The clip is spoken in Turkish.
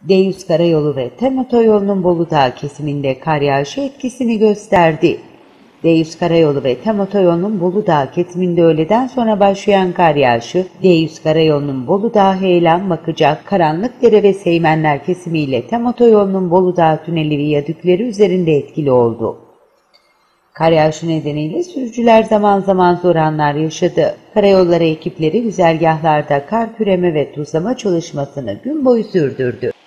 D100 Karayolu ve TEM otoyolunun Bolu Dağı kesiminde kar yağışı etkisini gösterdi. D100 Karayolu ve TEM otoyolunun Bolu Dağı kesiminde öğleden sonra başlayan kar yağışı, D100 Karayolu'nun Bolu Dağı, Heyelan, Bakıcak, Karanlıkdere ve Seymenler kesimiyle TEM otoyolunun Bolu Dağı tüneli viyadükleri üzerinde etkili oldu. Kar yağışı nedeniyle sürücüler zaman zaman zor anlar yaşadı. Karayolları ekipleri güzergahlarda kar küreme ve tuzlama çalışmasını gün boyu sürdürdü.